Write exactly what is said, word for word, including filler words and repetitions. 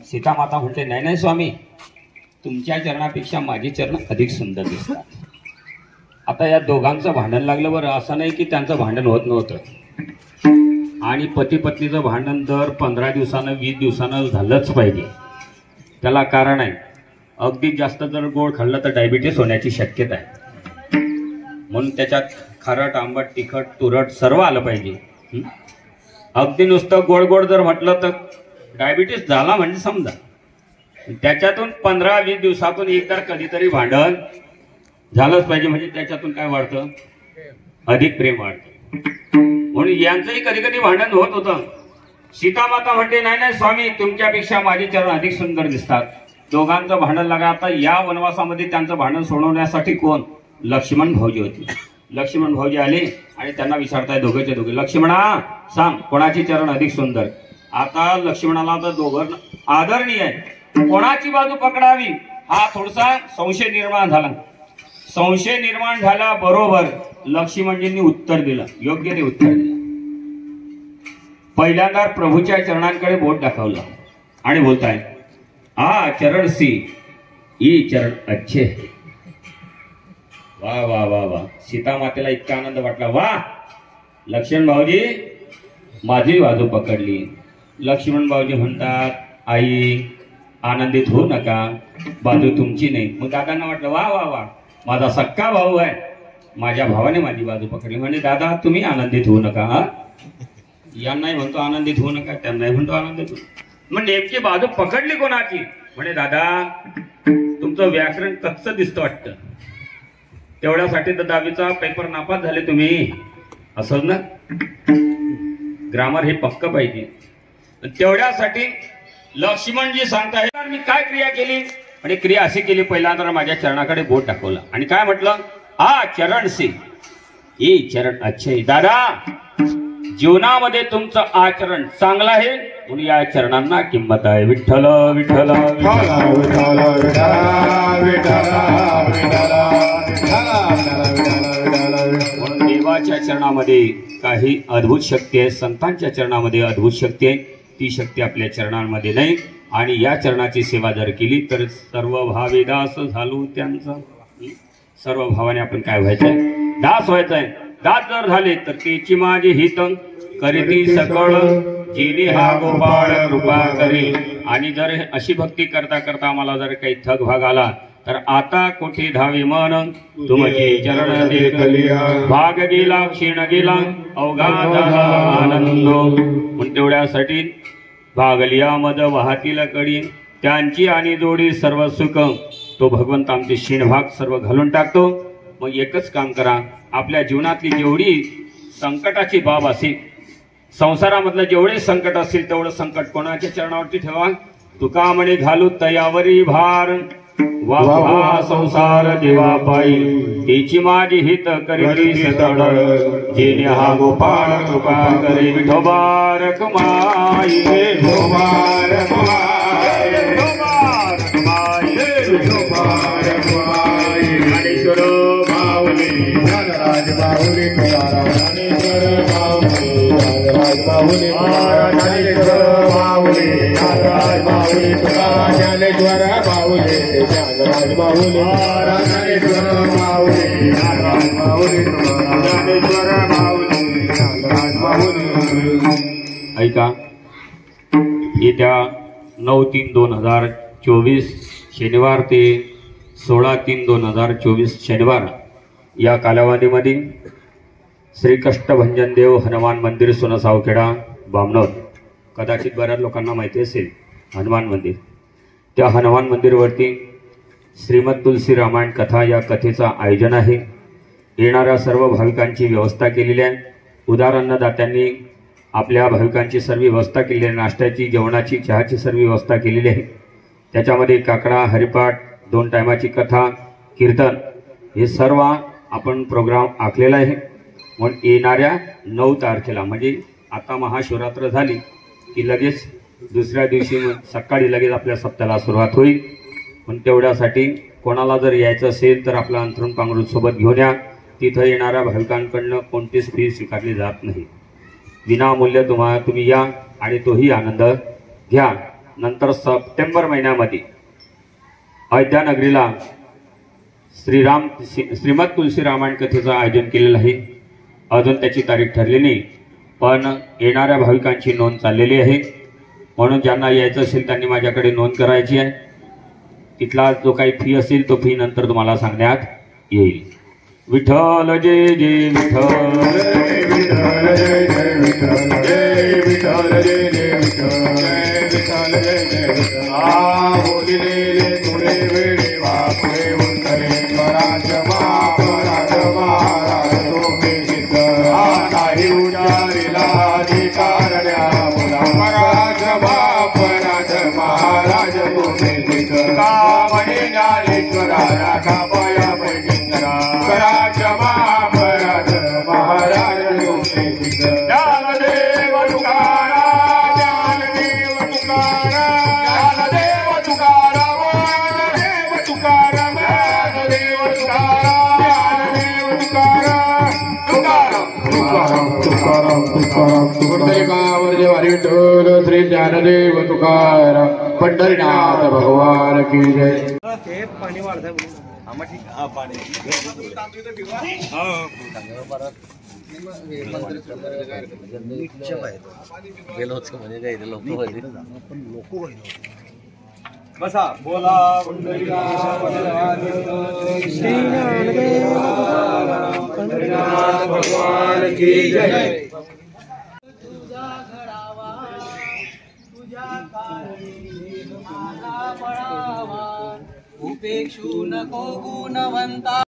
सीता माता म्हणते नाही नाही स्वामी, तुमच्या चरणापेक्षा माझी चरण अधिक सुंदर दिसतात. आता या दोघांचं भांडण लागलं. बरं, असं नाही की त्यांचं भांडण होत नव्हतं, आणि पती पत्नीचं भांडण दर पंधरा दिवसानं वीस दिवसानं झालंच पाहिजे. त्याला कारण आहे, अगदी जास्त जर गोड खाल्लं तर डायबिटीस होण्याची शक्यता आहे. म्हणून त्याच्यात खारट आंबट तिखट तुरट सर्व आलं पाहिजे. अगदी नुसतं गोड गोड जर म्हटलं तर डायबिटीस झाला म्हणजे समजा. त्याच्यातून पंधरा वीस दिवसातून एक तर कधीतरी भांडण झालंच पाहिजे, म्हणजे त्याच्यातून काय वाढतं, अधिक प्रेम वाढतं. म्हणून यांचंही कधी कधी भांडण होत होतं. सीता माता म्हणते नाही नाही स्वामी, तुमच्यापेक्षा माझे चरण अधिक सुंदर दिसतात. दोघांचं भांडण लागा. आता या वनवासामध्ये त्यांचं भांडण सोडवण्यासाठी कोण, लक्ष्मण भाऊजी होते. लक्ष्मण भाऊजी आले आणि त्यांना विचारताय दोघेचे दोघे, लक्ष्मणा सांग कोणाची चरण अधिक सुंदर. आता लक्ष्मणाला तर दोघं आदरणीय आहे, कोणाची बाजू पकडावी हा थोडासा संशय निर्माण झाला. संशय निर्माण झाला बरोबर लक्ष्मणजींनी उत्तर दिलं, योग्य ते उत्तर दिलं. पहिल्यांदा प्रभूच्या चरणांकडे बोट दाखवलं आणि बोलताय, आ चरण सी ई चरण अच्छे. वा वा वा वा. सीता मातेला इतका आनंद वाटला. वा लक्ष्मण भाऊजी माझी बाजू पकडली. लक्ष्मण भाऊजी म्हणतात, आई आनंदित होऊ नका, बाजू तुमची नाही. मग दादांना वाटलं वा वा वा, माझा सक्का भाऊ आहे, माझ्या भावाने माझी बाजू पकडली. म्हणजे दादा तुम्ही आनंदित होऊ नका. हा यांनाही म्हणतो आनंदित होऊ नका, त्यांनाही म्हणतो आनंदित होऊ. मग नेमकी बाजू पकडली कोणाची. म्हणे दादा तुमचं व्याकरण कच्चं दिसतं वाटतं, तेवढ्यासाठी तर दहावीचा पेपर नापास झाले तुम्ही, असं ना. ग्रामर हे पक्क पाहिजे. तेवढ्यासाठी लक्ष्मणजी सांगताय मी काय क्रिया केली. आणि क्रिया अशी केली, पहिल्यांदा माझ्या चरणाकडे बोट टाकवलं आणि काय म्हटलं, आ चरण से ई चरण अच्छे. दादा जीवनामध्ये तुमचं आचरण चांगलं आहे म्हणून या चरणांना किंमत आहे. विठ्ठल विठ्ठल म्हणून देवाच्या चरणामध्ये काही अद्भुत शक्ती आहे, संतांच्या चरणामध्ये अद्भुत शक्ती आहे. ती शक्ती आपल्या चरणांमध्ये नाही. आणि या चरणाची सेवा जर केली तर सर्व भावे दास झालो त्यांचा. सर्व भावाने आपण काय व्हायचंय, दास व्हायचंय. दास जर झाले तर तेची माझे हित करीती सकळ जेली हा गोपाळ कृपा करी. आणि जर अशी भक्ती करता करता आम्हाला जर काही थक भाग आला तर आता कोठे धावे मन तुमचे चरण देखली. भाग गेला क्षीण गेला अवघा झाला आनंद. म्हणून तेवढ्यासाठी भागलिया मद वाहतील कडी त्यांची आणि जोडी सर्व सुख. तो भगवंत आमचे क्षीणभाग सर्व घालून टाकतो. मग एकच काम करा, आपल्या जीवनातली जेवढी संकटाची बाब असेल, संसारामधलं जेवढे संकट असेल तेवढं संकट कोणाच्या चरणावरती ठेवा. तुका म्हणे घालू तयावरी भार वा संसार देवा पायी तेची माझी हित करी सतड जेने हा गोपाळ कृपा करे. विठोबारक माई विठोबारक माई विठोबारक माई विठोबारक माई. ज्ञानेश्वर माऊली ज्ञानराज माऊली ज्ञानेश्वर माऊली ज्ञानराज माऊली ज्ञानेश्वर माऊली ज्ञानराज माऊली ज्ञानेश्वर माऊली ज्ञानराज माऊली ज्ञानेश्वर माऊली ज्ञानराज माऊली ज्ञानेश्वर माऊली ज्ञानराज माऊली. ऐका, येत्या नऊ तीन दोन हजार चोवीस शनिवार ते सोळा तीन दोन हजार चोवीस शनिवार या कालावधीमध्ये श्री कष्टभंजन देव हनुमान मंदिर सोनसावखेडा बामणोद, कदाचित बऱ्याच लोकांना माहिती असेल हनुमान मंदिर. त्या हनुमान मंदिरवरती श्रीमद तुलसी रामायण कथा या कथेचं आयोजन आहे. येणाऱ्या सर्व भाविकांची व्यवस्था केलेली आहे. उदार अन्नदात्यांनी आपल्या भाविकांची सर्व व्यवस्था केलेली आहे. नाश्त्याची, जेवणाची, चहाची सर्व व्यवस्था केलेली आहे. त्याच्यामध्ये काकडा, हरिपाठ, दोन टायमाची कथा, कीर्तन हे सर्व आपण प्रोग्राम आखलेला आहे. म्हणून येणाऱ्या नऊ तारखेला म्हणजे आता महाशिवरात्र झाली की लगेच दुसऱ्या दिवशी सकाळी लगेच आपल्या सप्ताहाला सुरुवात होईल. पण तेवढ्यासाठी कोणाला जर यायचं असेल तर आपला अंथरुण पांघरूण सोबत घेऊन या. तिथं येणाऱ्या भाविकांकडनं कोणतीच फी स्वीकारली जात नाही. विनामूल्य तुम्हा तुम्ही या आणि तोही आनंद घ्या. नंतर सप्टेंबर महिन्यामध्ये अयोध्यानगरीला श्रीराम श्रीमद तुलसी रामायण कथेचं आयोजन केलेलं आहे। अजून त्याची तारीख ठरली नाही, पण येणाऱ्या भाविकांची नोंद चाललेली आहे, म्हणून ज्यांना यायचं असेल त्यांनी माझ्याकडे नोंद करायची आहे। तिथला जो काही फी असेल तो फी नंतर तुम्हाला सांगण्यात येईल। विठ्ठल जय जय विठ्ठल जय विठ्ठल जय जय विठ्ठल जय विठ्ठल जय जय विठ्ठल जय विठ्ठल जय जय विठ्ठल आ बोलिले तुरे वेळे वापुरे उतरे पराज महाराज महाराज तुम्ही चित्त आ नाही उजारिला अधिकारण्या मुला पराज महाराज महाराज तुम्ही चित्त का म्हणे ज्ञानेश्वरा राखा पाया पैकिंकरा पराज महाराज महाराज तुम्ही चित्त ज्ञानदेव तुकाराम ज्ञानदेव तुकाराम ज्ञानदेव तुकाराम ज्ञानदेव तुकाराम ज्ञानदेव तुकाराम ज्ञानदेव तुकाराम तुकाराम तुकाराम तुकाराम गुरुदेवावर देवारी विठ्ठल श्री ज्ञानदेव तुकाराम पंढरीनाथ भगवान की जय। पाणी वाढतं पाणी बसा बोला भगवान की जय। तुझा घडावा तुझ्या कारणी मला पळावा उपेक्षू नको गुणवंता।